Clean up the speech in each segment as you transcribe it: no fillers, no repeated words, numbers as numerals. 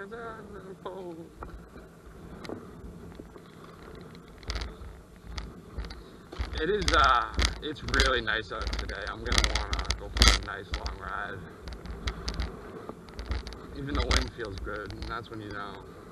Where's that pole? It is, it's really nice out today. I'm gonna wanna go for a nice long ride. Even the wind feels good, and that's when you know.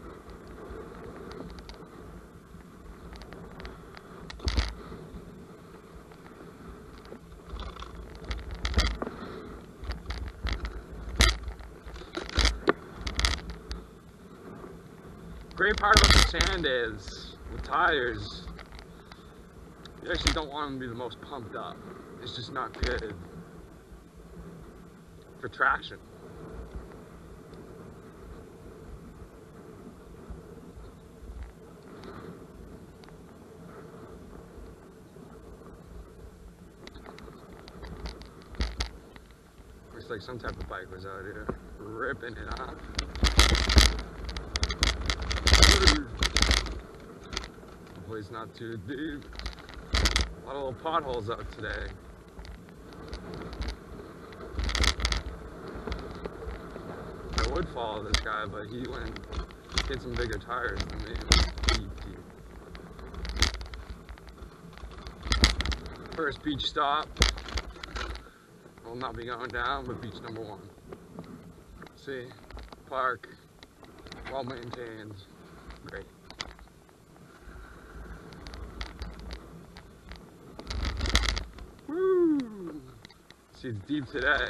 Great part about the sand is, with tires, you actually don't want them to be the most pumped up. It's just not good for traction. Looks like some type of bike was out here ripping it off. Hopefully it's not too deep. A lot of little potholes out today. I would follow this guy, but he went hit some bigger tires than me. Deep. First beach stop. Will not be going down, but beach number 1. See, park, well maintained, great. Woo! See, it's deep today.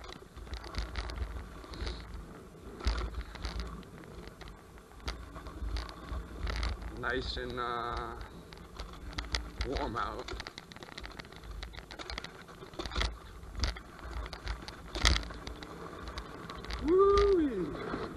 Nice and warm out. Woo!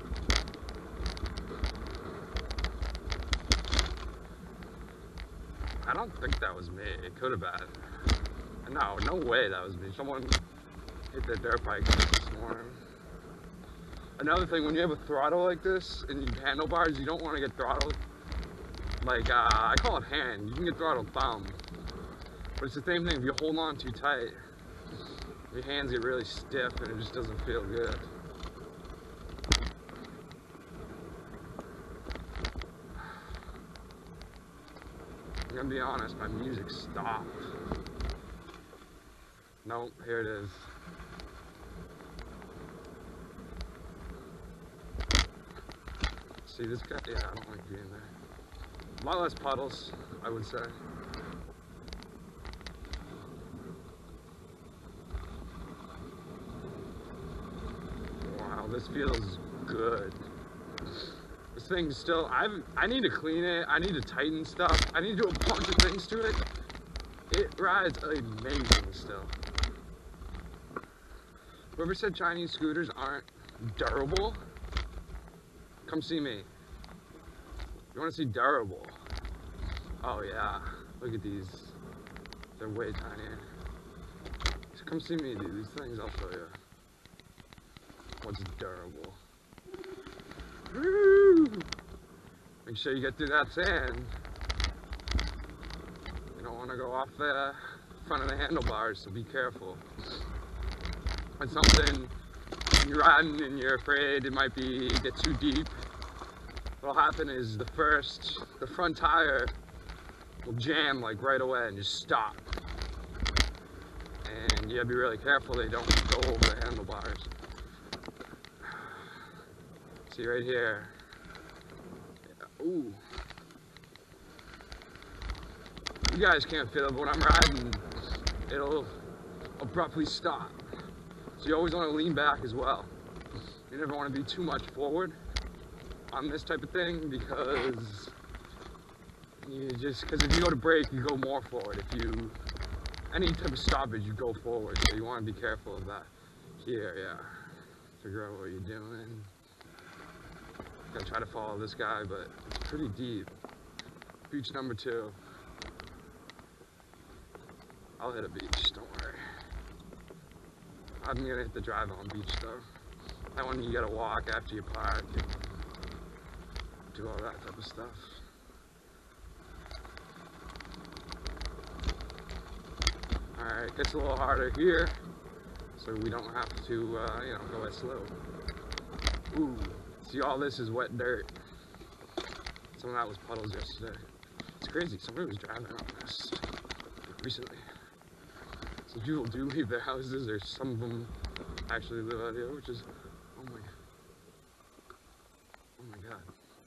I don't think that was me. It could have been. No way that was me. Someone hit their dirt bike this morning. Another thing, when you have a throttle like this and you handlebars, you don't want to get throttled. Like, I call it hand. You can get throttled thumb. But it's the same thing. If you hold on too tight, your hands get really stiff and it just doesn't feel good. I'm gonna be honest, my music stopped. Nope, here it is. See this guy? Yeah, I don't like being there. A lot less puddles, I would say. Wow, this feels good. This thing's still, I need to clean it, I need to tighten stuff, I need to do a bunch of things to it. It rides amazing still. Whoever said Chinese scooters aren't durable, come see me. You wanna see durable? Oh yeah, look at these. They're way tinier. So come see me, dude. These things, I'll show you what's durable. Woo! Make sure you get through that sand. You don't want to go off the front of the handlebars, so be careful. It's something you're riding and you're afraid it might get too deep. What'll happen is the front tire will jam like right away and just stop. And you gotta be really careful they don't go over the handlebars. See right here. Yeah. Ooh. You guys can't feel it, but when I'm riding, it'll abruptly stop. So you always want to lean back as well. You never want to be too much forward on this type of thing because if you go to brake, you go more forward. Any type of stoppage, you go forward. So you want to be careful of that. Here, yeah. Figure out what you're doing. Gotta try to follow this guy, but it's pretty deep. Beach number 2. I'll hit a beach, don't worry. I'm gonna hit the drive on beach though. That one you gotta walk after you park and do all that type of stuff. Alright, gets a little harder here, so we don't have to, go as slow. Ooh, See, all this is wet dirt. Some of that was puddles yesterday. It's crazy. Somebody was driving on this recently. So people do leave their houses, or some of them actually live out here, which is, oh my god.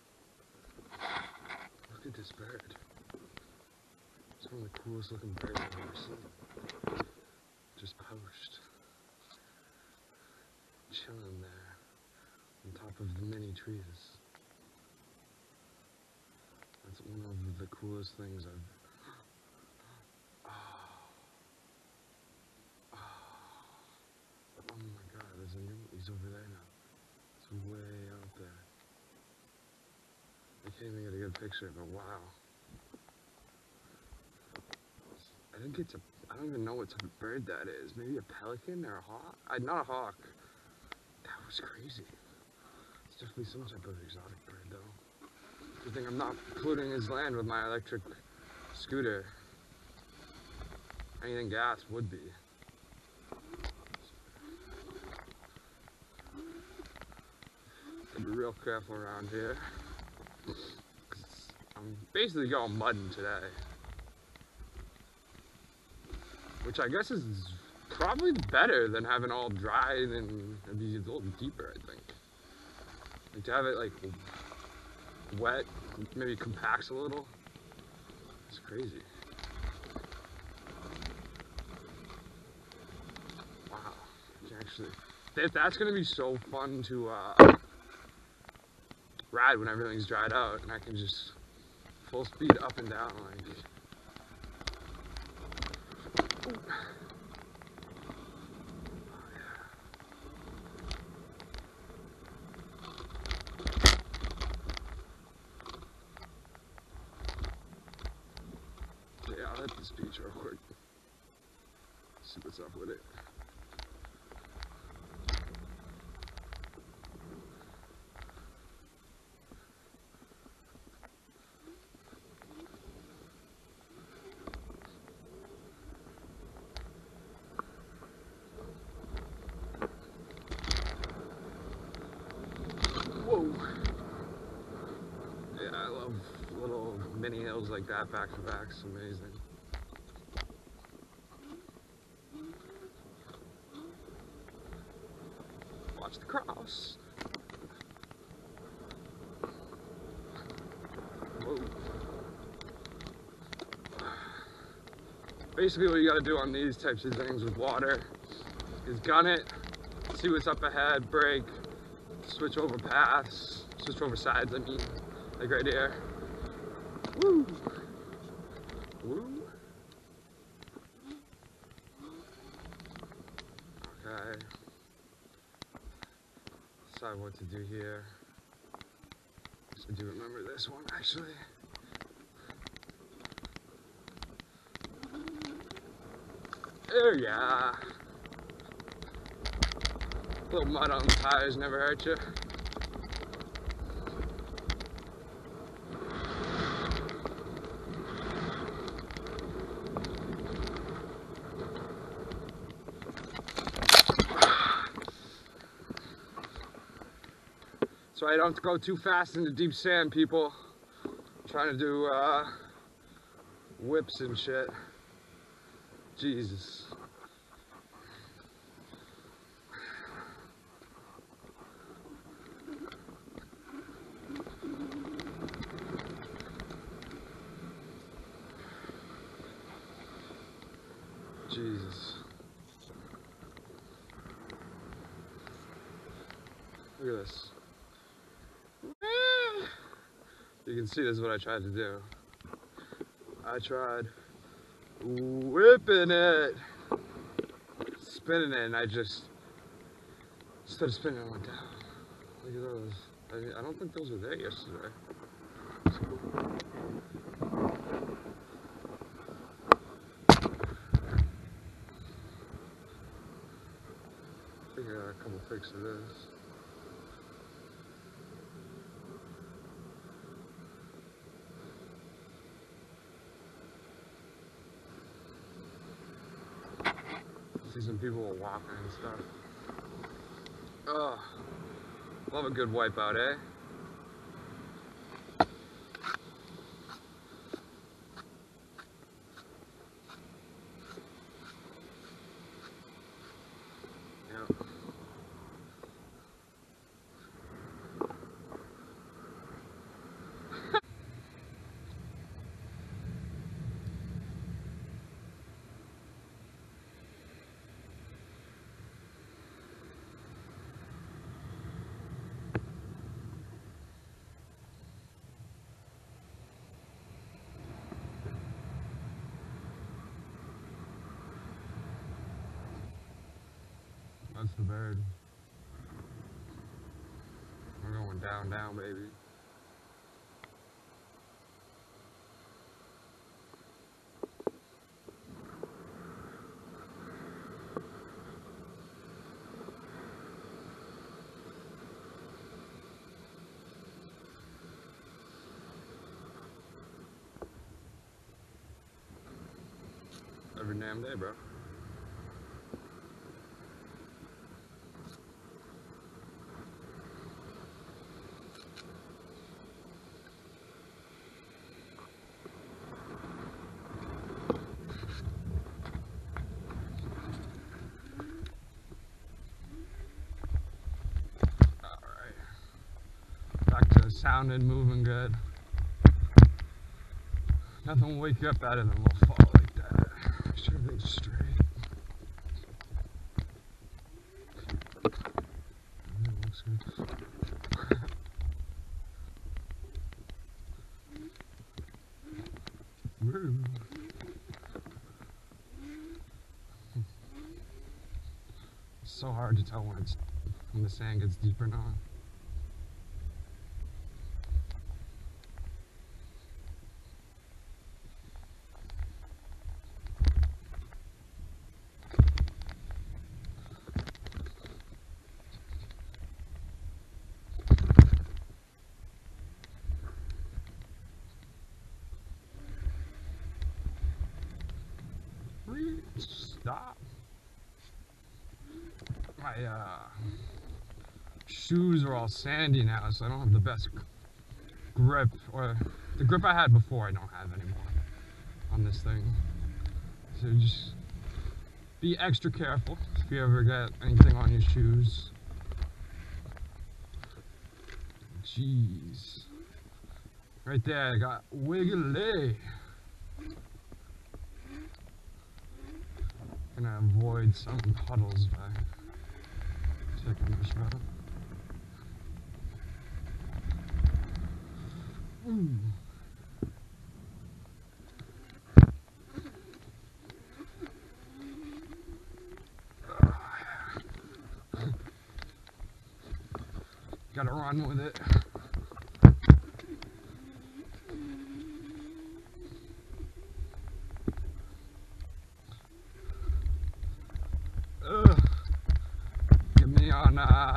Look at this bird. It's one of the coolest looking birds I've ever seen. Just poached. Chilling there on top of the many trees. That's one of the coolest things oh my god, there's a new, he's over there now. It's way out there. I can't even get a good picture, but wow. I don't even know what type of bird that is. Maybe a pelican or a hawk? Not a hawk. That was crazy. It's definitely some type of exotic bird though. Good thing I'm not polluting his land with my electric scooter. Anything gas would be. Gotta be real careful around here. I'm basically going mudding today. Which I guess is probably better than having all dry, and it'd be a little deeper, I think. Like to have it like wet, maybe compacts a little. It's crazy. Wow. Actually, that's gonna be so fun to ride when everything's dried out, and I can just full speed up and down like. Ooh. Yeah, I'll hit this beach real quick. See what's up with it. Whoa. Yeah, I love little mini hills like that back to back. It's amazing. Watch the cross. Whoa. Basically what you gotta do on these types of things with water is gun it, see what's up ahead, brake, switch over paths, switch over sides, I mean, like right here. Woo! Woo! Okay. Decide what to do here. I do remember this one actually. There, yeah. A little mud on the tires never hurt you. So I don't have to go too fast into deep sand, people. I'm trying to do whips and shit. Jesus. Jesus. Look at this. You can see this is what I tried to do. I tried whipping it, spinning it, and I just, instead of spinning, it went down. Look at those. I don't think those were there yesterday. I think I got a couple pics of this. See some people walking and stuff. Ugh. Love a good wipeout, eh? Yeah. That's the bird. We're going down, down, baby. Every damn day, bro. Alright. Back to sounding, moving good. Nothing will wake you up better than a little fall like that. Make sure everything's straight. Everything looks good. Woo. It's so hard to tell when the sand gets deep or not. Stop. My shoes are all sandy now, so I don't have the best grip, or the grip I had before I don't have anymore on this thing. So just be extra careful if you ever get anything on your shoes. Jeez. Right there, I got wiggly. Gonna avoid some puddles by taking a shot. Ooh. Gotta run with it. Get me on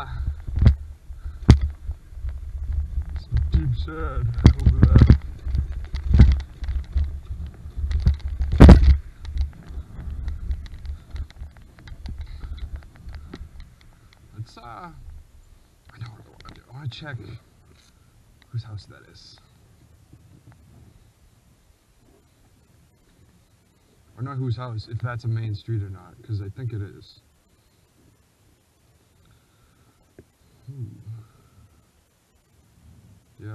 some deep sand over there. Let's I know what I want to do. I want to check whose house that is. Or not whose house, if that's a main street or not, because I think it is. Ooh. Yeah.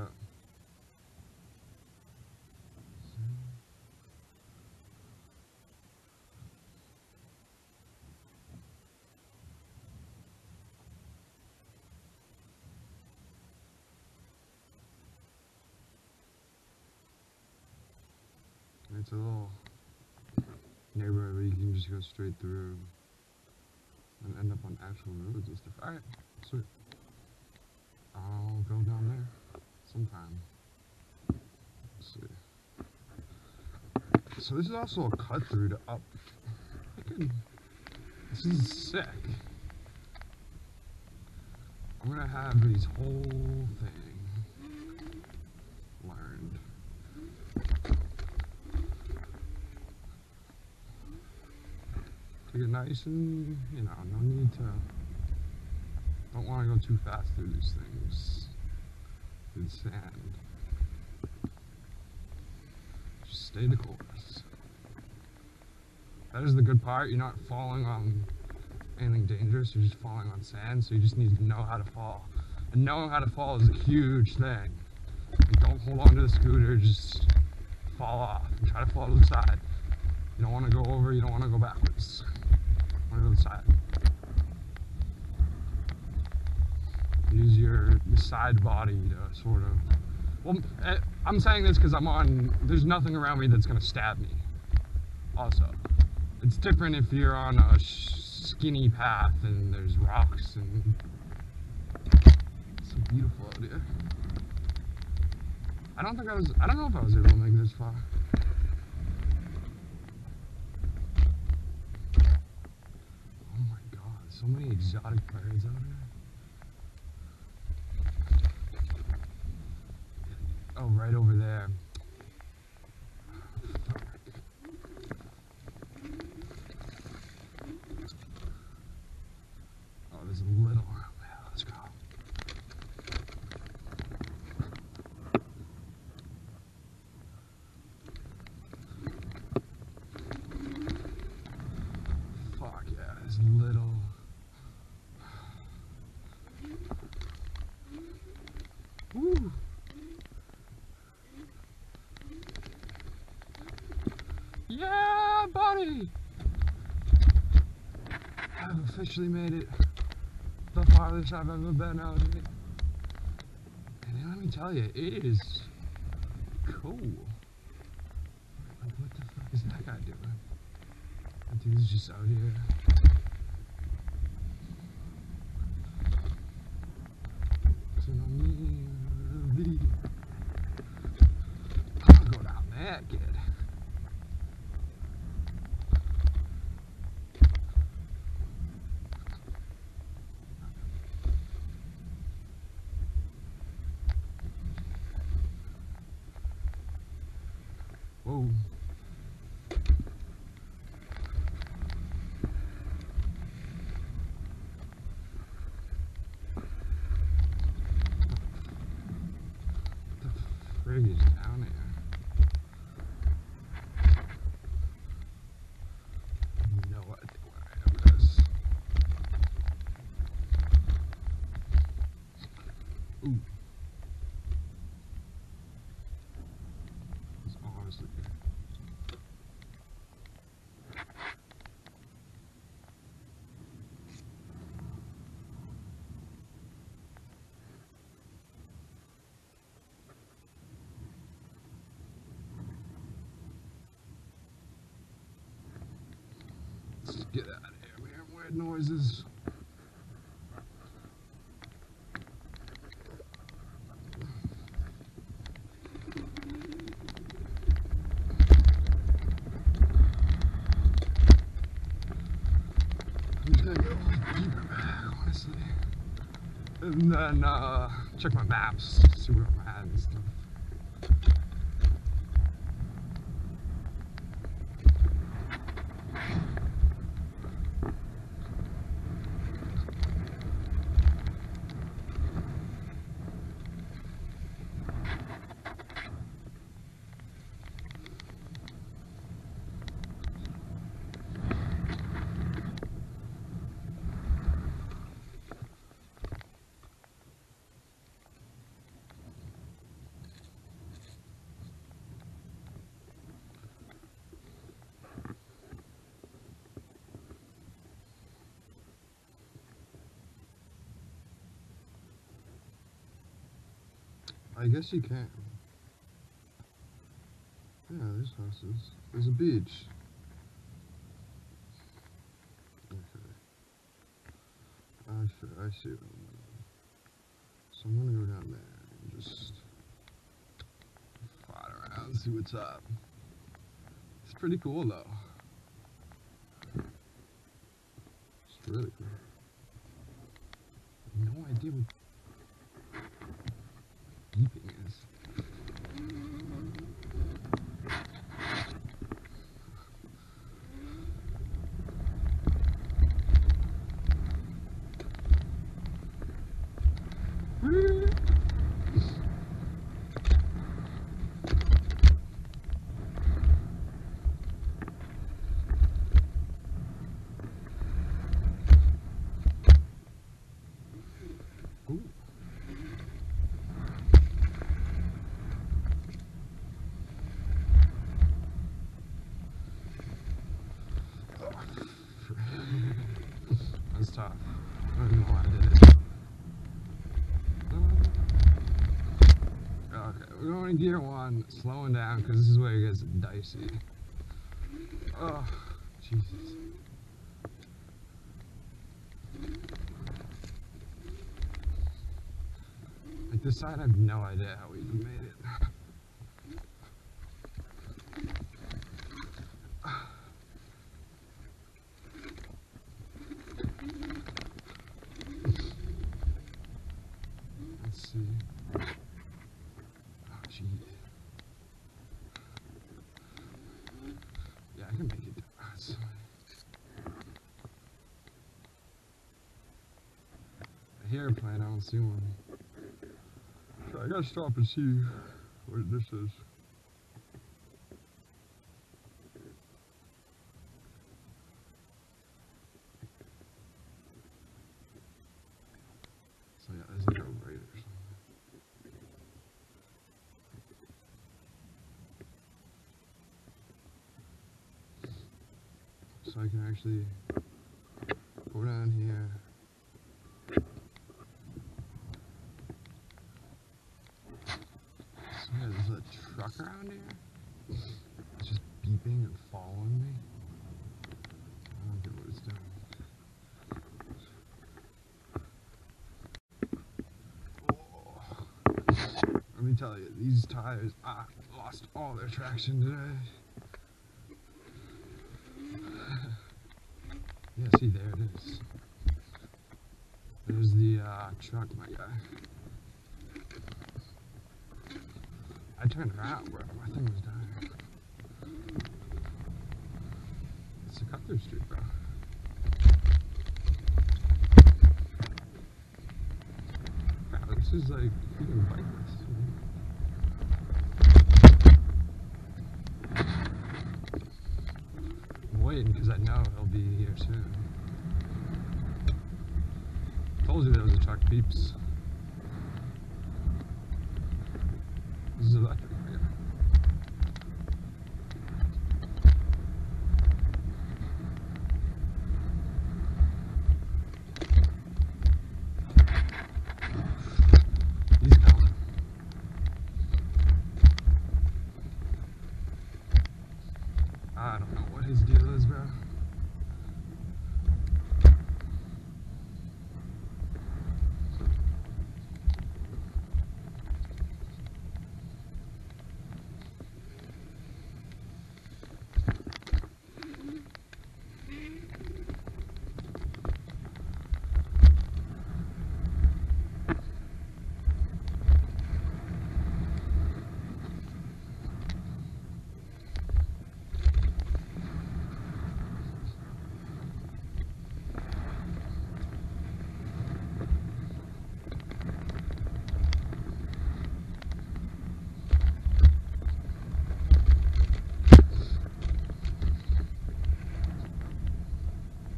It's a little neighborhood where you can just go straight through and end up on actual roads and stuff. Alright, sweet. I'll go down there sometime. Let's see. So this is also a cut through to up. This is sick. I'm gonna have these whole thing learned. Take it nice and, no need to, Don't want to go too fast through these things. Through sand. Just stay the course. That is the good part. You're not falling on anything dangerous. You're just falling on sand. So you just need to know how to fall. And knowing how to fall is a huge thing. Like, don't hold on to the scooter. Just fall off and try to fall to the side. You don't want to go over. You don't want to go backwards. You want to go to the side. Use your side body to sort of. Well, I'm saying this because there's nothing around me that's going to stab me. Also, it's different if you're on a skinny path and there's rocks and it's so beautiful out here. I don't know if I was able to make it this far. Oh my god, so many exotic birds out here. Oh, right over there. Oh, there's a little. Yeah, let's go. Fuck yeah, there's little. Woo! Yeah, buddy! I've officially made it the farthest I've ever been out here. And let me tell you, it is cool. Like, what the fuck is that guy doing? That dude's just out here. Listen on me, video. I'm gonna go down there, kid. Whoa. What the frig is down there? I have no idea where I am, guys. Ooh. It's honestly. Let's get out of here. We hear weird noises. I'm just gonna go deeper back, honestly. And then check my maps, see where I'm at and stuff. I guess you can. Yeah, there's houses. There's a beach. Okay. I see what I'm doing. So I'm gonna go down there and just fly around and see what's up. It's pretty cool though. It's really cool. I have no idea what beeping is. Ooh. That's tough. I don't even know why I did it. Okay, we're going to gear 1, slowing down because this is where it gets dicey. Oh, Jesus. Like this side, I have no idea how we even made it. Let's see. Oh, jeez. Yeah, I can make it. I hear a plane, I don't see one. So I gotta stop and see what this is. So yeah, there's like a right or something. So I can actually go down here. So yeah, there's a truck around here. It's just beeping and following me. I don't get what it's doing. Oh. Let me tell you, these tires lost all their traction today. Yeah, see, there it is. There's the truck, my guy. I turned around, bro. My thing was dying. It's a cut-through street, bro. Wow, this is like freaking bikeless. I'm waiting because I know he'll be here soon. Told you there was a truck, peeps. This is electric, my guy. He's coming. I don't know what his deal is, bro.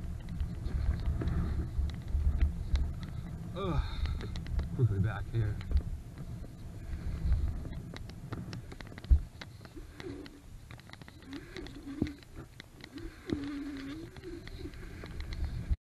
Ugh. Quickly back here.